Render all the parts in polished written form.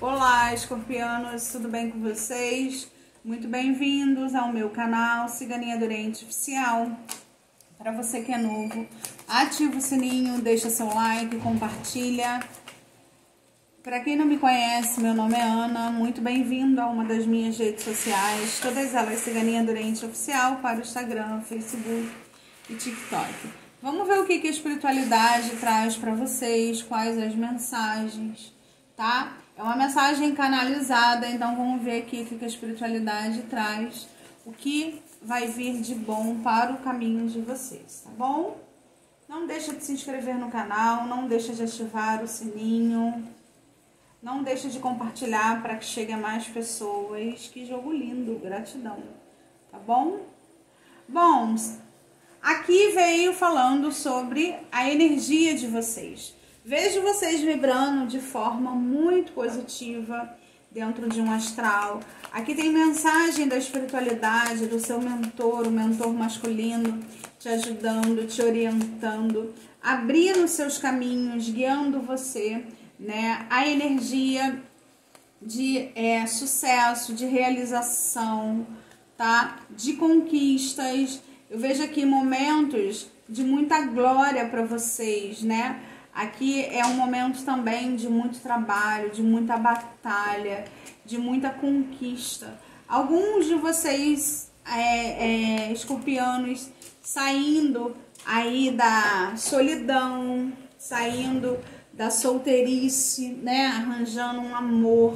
Olá, escorpianos, tudo bem com vocês? Muito bem-vindos ao meu canal Ciganinha do Oriente Oficial. Para você que é novo, ativa o sininho, deixa seu like, compartilha. Para quem não me conhece, meu nome é Ana, muito bem-vindo a uma das minhas redes sociais, todas elas Ciganinha do Oriente Oficial, para o Instagram, Facebook e TikTok. Vamos ver o que a espiritualidade traz para vocês, quais as mensagens, tá? É uma mensagem canalizada, então vamos ver aqui o que a espiritualidade traz, o que vai vir de bom para o caminho de vocês, tá bom? Não deixa de se inscrever no canal, não deixa de ativar o sininho, não deixa de compartilhar para que chegue a mais pessoas. Que jogo lindo, gratidão, tá bom? Bom, aqui veio falando sobre a energia de vocês. Vejo vocês vibrando de forma muito positiva dentro de um astral. Aqui tem mensagem da espiritualidade, do seu mentor, o mentor masculino, te ajudando, te orientando, abrindo seus caminhos, guiando você, né? A energia de sucesso, de realização, tá? De conquistas. Eu vejo aqui momentos de muita glória para vocês, né? Aqui é um momento também de muito trabalho, de muita batalha, de muita conquista. Alguns de vocês, escorpianos, saindo aí da solidão, saindo da solteirice, né? Arranjando um amor,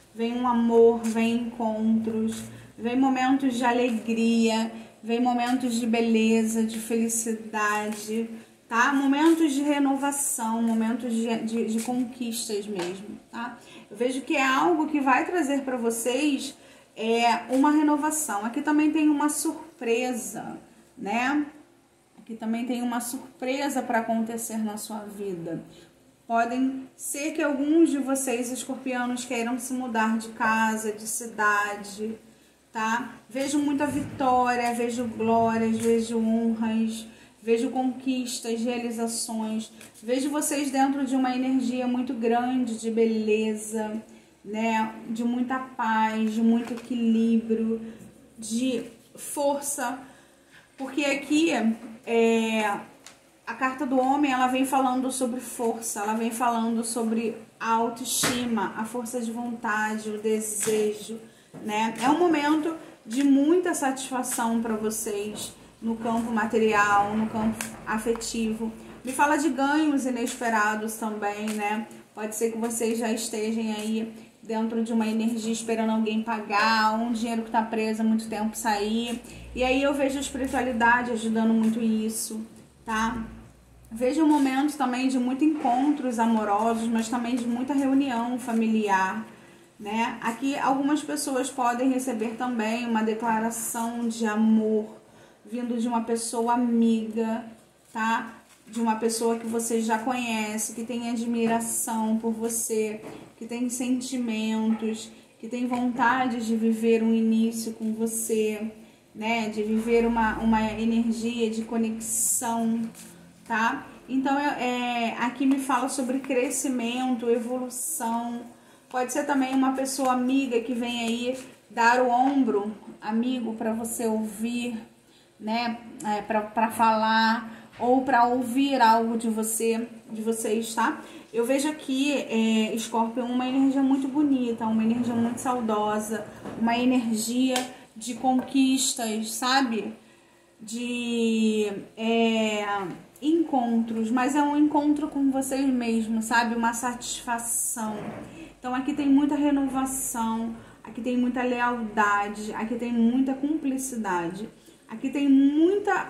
vem encontros, vem momentos de alegria, vem momentos de beleza, de felicidade, tá? Momentos de renovação, momentos de conquistas mesmo, tá? Eu vejo que é algo que vai trazer para vocês uma renovação. Aqui também tem uma surpresa, né? Aqui também tem uma surpresa para acontecer na sua vida. Podem ser que alguns de vocês, escorpianos, queiram se mudar de casa, de cidade, tá? Vejo muita vitória, vejo glórias, vejo honras, vejo conquistas, realizações. Vejo vocês dentro de uma energia muito grande de beleza, né? De muita paz, de muito equilíbrio, de força. Porque aqui a carta do homem, ela vem falando sobre força, ela vem falando sobre a autoestima, a força de vontade, o desejo, né? É um momento de muita satisfação para vocês no campo material, no campo afetivo. Me fala de ganhos inesperados também, né? Pode ser que vocês já estejam aí dentro de uma energia esperando alguém pagar, um dinheiro que está preso há muito tempo sair. E aí eu vejo a espiritualidade ajudando muito isso, tá? Vejo um momento também de muitos encontros amorosos, mas também de muita reunião familiar, né? Aqui algumas pessoas podem receber também uma declaração de amor vindo de uma pessoa amiga, tá? De uma pessoa que você já conhece, que tem admiração por você, que tem sentimentos, que tem vontade de viver um início com você, né? De viver uma energia de conexão, tá? Então, aqui me fala sobre crescimento, evolução. Pode ser também uma pessoa amiga que vem aí dar o ombro amigo para você ouvir, né? Para falar ou para ouvir algo de vocês, tá? Eu vejo aqui, Escorpião, uma energia muito bonita, uma energia muito saudosa, uma energia de conquistas, sabe? De encontros, mas é um encontro com vocês mesmos, sabe? Uma satisfação. Então aqui tem muita renovação, aqui tem muita lealdade, aqui tem muita cumplicidade, aqui tem muita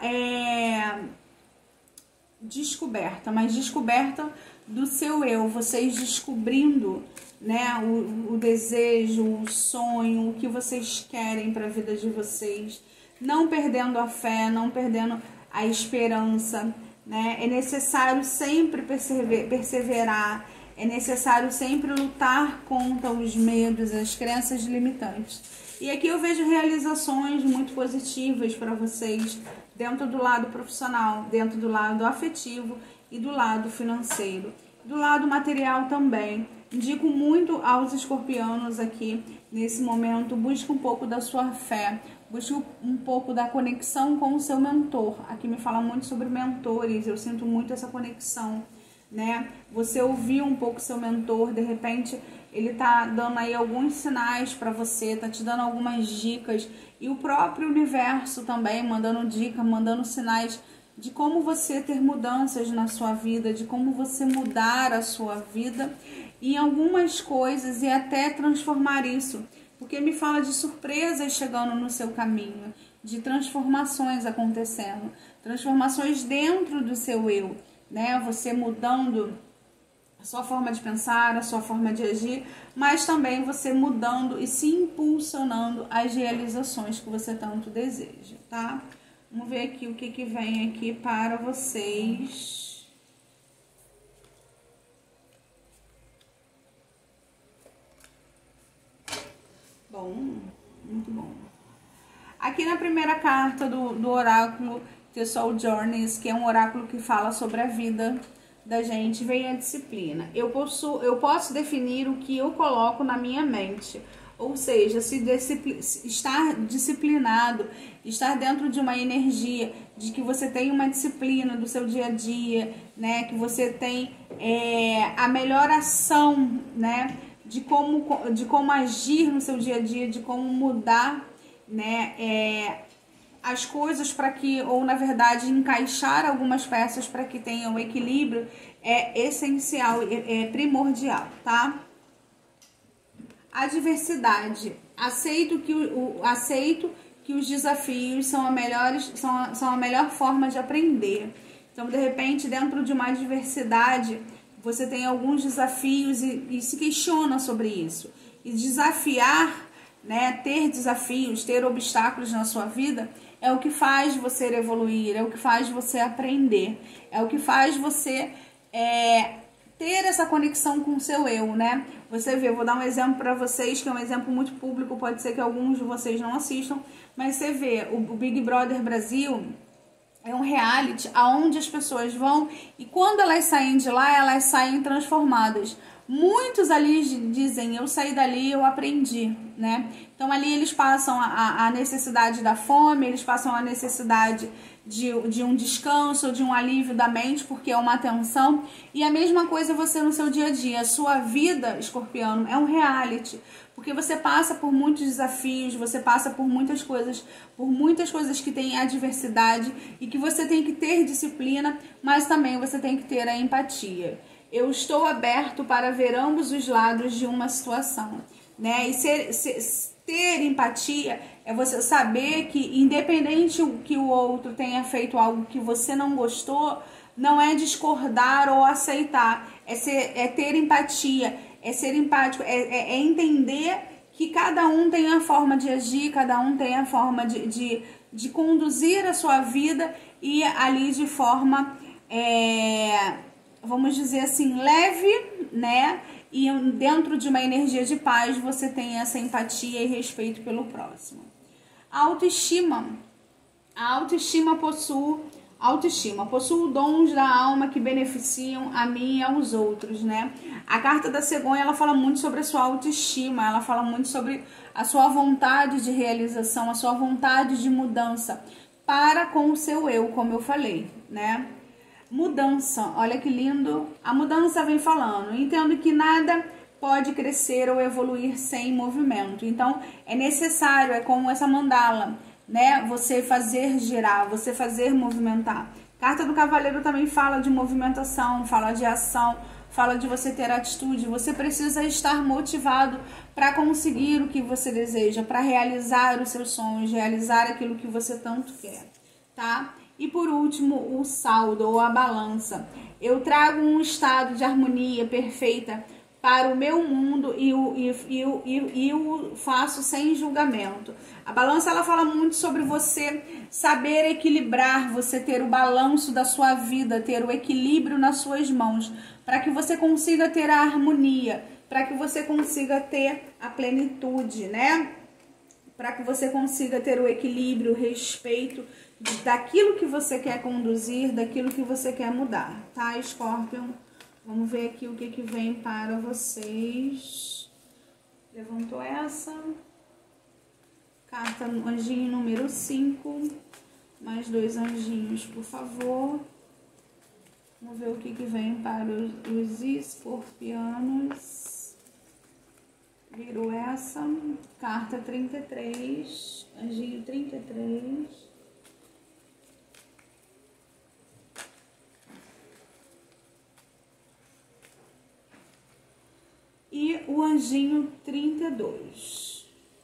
descoberta, mas descoberta do seu eu, vocês descobrindo, né, o desejo, o sonho, o que vocês querem para a vida de vocês, não perdendo a fé, não perdendo a esperança, né? É necessário sempre perseverar, é necessário sempre lutar contra os medos, as crenças limitantes. E aqui eu vejo realizações muito positivas para vocês, dentro do lado profissional, dentro do lado afetivo e do lado financeiro. Do lado material também, Indico muito aos escorpianos aqui, nesse momento, busque um pouco da sua fé, busque um pouco da conexão com o seu mentor. Aqui me fala muito sobre mentores, eu sinto muito essa conexão, né? Você ouvir um pouco seu mentor, de repente ele tá dando aí alguns sinais para você, tá te dando algumas dicas, e o próprio universo também mandando dica, mandando sinais de como você ter mudanças na sua vida, de como você mudar a sua vida em algumas coisas e até transformar isso, porque me fala de surpresas chegando no seu caminho, de transformações acontecendo, transformações dentro do seu eu, né? Você mudando a sua forma de pensar, a sua forma de agir, mas também você mudando e se impulsionando às realizações que você tanto deseja, tá? Vamos ver aqui o que vem aqui para vocês. Bom, muito bom. Aqui na primeira carta do oráculo The Soul Journeys, que é um oráculo que fala sobre a vida da gente, vem a disciplina. Eu posso definir o que eu coloco na minha mente. Ou seja, estar disciplinado, estar dentro de uma energia de que você tem uma disciplina do seu dia a dia, né? Que você tem a melhor ação, né? De como agir no seu dia a dia, de como mudar, né? As coisas para que, ou na verdade, encaixar algumas peças para que tenha um equilíbrio é essencial, é primordial, tá? A diversidade. Aceito que os desafios são a melhor forma de aprender. Então, de repente, dentro de uma diversidade, você tem alguns desafios e se questiona sobre isso. E desafiar, né, ter desafios, ter obstáculos na sua vida, é o que faz você evoluir, é o que faz você aprender, é o que faz você ter essa conexão com o seu eu, né? Você vê, vou dar um exemplo para vocês, que é um exemplo muito público, pode ser que alguns de vocês não assistam, mas você vê, o Big Brother Brasil é um reality aonde as pessoas vão e quando elas saem de lá, elas saem transformadas. Muitos ali dizem, eu saí dali, eu aprendi, né? Então ali eles passam a necessidade da fome, eles passam a necessidade de um descanso, de um alívio da mente, porque é uma atenção. E a mesma coisa você no seu dia a dia. A sua vida, escorpiano, é um reality, porque você passa por muitos desafios, você passa por muitas coisas que têm adversidade e que você tem que ter disciplina, mas também você tem que ter a empatia. Eu estou aberto para ver ambos os lados de uma situação, né? E ter empatia é você saber que, independente que o outro tenha feito algo que você não gostou, não é discordar ou aceitar, é ter empatia, é ser empático, é entender que cada um tem a forma de agir, cada um tem a forma de conduzir a sua vida e ali de forma, vamos dizer assim, leve, né? E dentro de uma energia de paz você tem essa empatia e respeito pelo próximo. A autoestima. A autoestima possui dons da alma que beneficiam a mim e aos outros, né? A carta da cegonha, ela fala muito sobre a sua autoestima, ela fala muito sobre a sua vontade de realização, a sua vontade de mudança para com o seu eu, como eu falei, né? Mudança, olha que lindo. A mudança vem falando. Entendo que nada pode crescer ou evoluir sem movimento. Então, é necessário, é como essa mandala, né? Você fazer girar, você fazer movimentar. Carta do Cavaleiro também fala de movimentação, fala de ação, fala de você ter atitude. Você precisa estar motivado para conseguir o que você deseja, para realizar os seus sonhos, realizar aquilo que você tanto quer, tá? E por último, o saldo ou a balança. Eu trago um estado de harmonia perfeita para o meu mundo e o faço sem julgamento. A balança, ela fala muito sobre você saber equilibrar, você ter o balanço da sua vida, ter o equilíbrio nas suas mãos, para que você consiga ter a harmonia, para que você consiga ter a plenitude, né? Para que você consiga ter o equilíbrio, o respeito daquilo que você quer conduzir, daquilo que você quer mudar, tá, Escorpião? Vamos ver aqui o que vem para vocês. Levantou essa. Carta anjinho número 5. Mais 2 anjinhos, por favor. Vamos ver o que vem para os escorpianos. Virou essa. Carta 33. Anjinho 33. E o anjinho 32.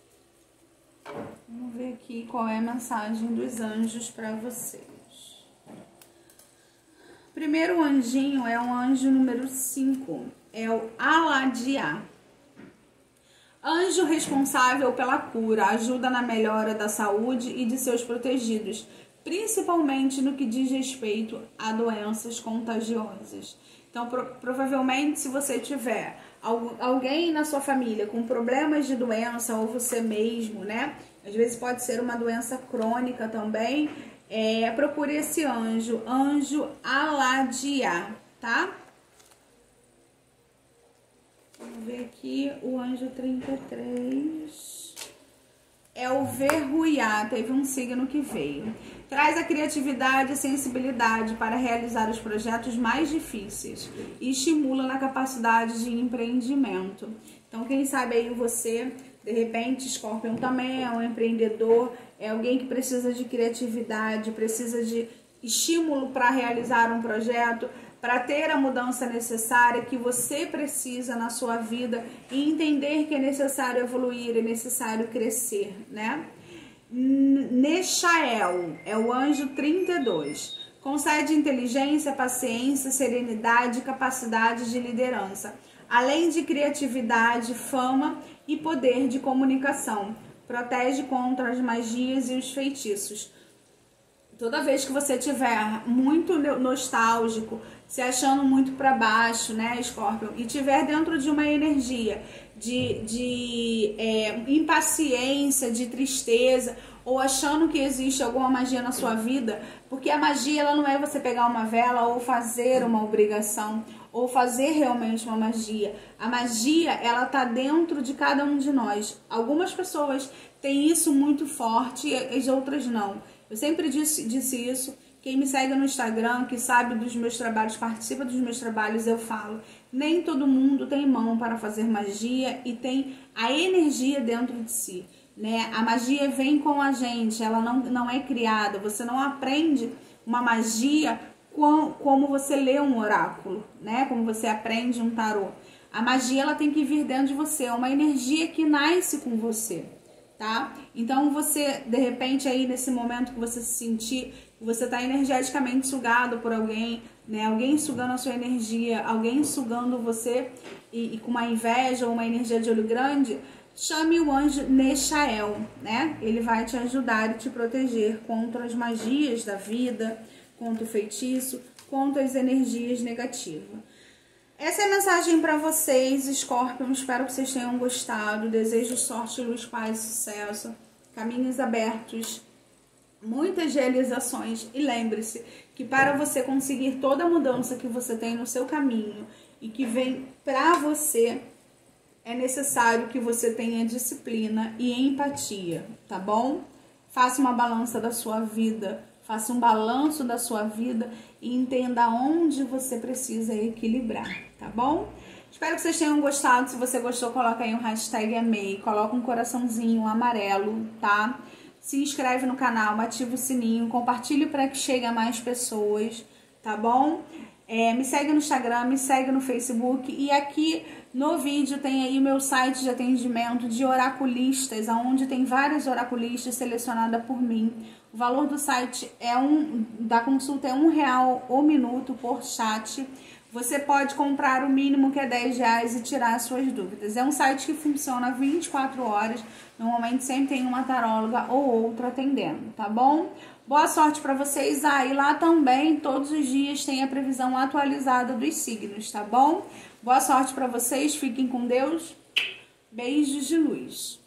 Vamos ver aqui qual é a mensagem dos anjos para vocês. Primeiro anjinho é o anjo número 5. É o Aladiá. Anjo responsável pela cura, ajuda na melhora da saúde e de seus protegidos, principalmente no que diz respeito a doenças contagiosas. Então, provavelmente, se você tiver alguém na sua família com problemas de doença, ou você mesmo, né? Às vezes pode ser uma doença crônica também. Procure esse anjo, anjo Aladiá, tá? Vamos ver aqui o anjo 33. É o Verruiá, teve um signo que veio. Traz a criatividade e sensibilidade para realizar os projetos mais difíceis e estimula na capacidade de empreendimento. Então, quem sabe aí você, de repente, Escorpião também é um empreendedor, é alguém que precisa de criatividade, precisa de estímulo para realizar um projeto, para ter a mudança necessária que você precisa na sua vida e entender que é necessário evoluir, é necessário crescer, né? Neshael é o anjo 32. Concede inteligência, paciência, serenidade e capacidade de liderança, além de criatividade, fama e poder de comunicação. Protege contra as magias e os feitiços. Toda vez que você estiver muito nostálgico, se achando muito para baixo, né, Escorpião, e estiver dentro de uma energia de impaciência, de tristeza, ou achando que existe alguma magia na sua vida, porque a magia ela não é você pegar uma vela ou fazer uma obrigação, ou fazer realmente uma magia. A magia, ela tá dentro de cada um de nós. Algumas pessoas têm isso muito forte e as outras não. Eu sempre disse isso. Quem me segue no Instagram, que sabe dos meus trabalhos, participa dos meus trabalhos, eu falo. Nem todo mundo tem mão para fazer magia e tem a energia dentro de si, né? A magia vem com a gente, ela não é criada. Você não aprende uma magia como você lê um oráculo, né? Como você aprende um tarô. A magia, ela tem que vir dentro de você, é uma energia que nasce com você, tá? Então você, de repente, aí nesse momento que você se sentir, você tá energeticamente sugado por alguém, né? Alguém sugando a sua energia, alguém sugando você e com uma inveja ou uma energia de olho grande, chame o anjo Neshael, né? Ele vai te ajudar e te proteger contra as magias da vida, contra o feitiço, contra as energias negativas. Essa é a mensagem para vocês, Escorpião. Espero que vocês tenham gostado. Desejo sorte, luz, paz, sucesso, caminhos abertos, muitas realizações. E lembre-se que para você conseguir toda a mudança que você tem no seu caminho e que vem para você, é necessário que você tenha disciplina e empatia, tá bom? Faça uma balança da sua vida, faça um balanço da sua vida e entenda onde você precisa equilibrar, tá bom? Espero que vocês tenham gostado. Se você gostou, coloca aí um hashtag amei, coloca um coraçãozinho amarelo, tá? Se inscreve no canal, ativa o sininho, compartilhe para que chegue a mais pessoas, tá bom? Me segue no Instagram, me segue no Facebook e aqui no vídeo tem aí o meu site de atendimento de oraculistas, onde tem vários oraculistas selecionados por mim. O valor do site da consulta é R$1 o minuto por chat. Você pode comprar o mínimo, que é R$10, e tirar as suas dúvidas. É um site que funciona 24 horas. Normalmente sempre tem uma taróloga ou outra atendendo, tá bom? Boa sorte para vocês. E lá também, todos os dias, tem a previsão atualizada dos signos, tá bom? Boa sorte para vocês. Fiquem com Deus. Beijos de luz.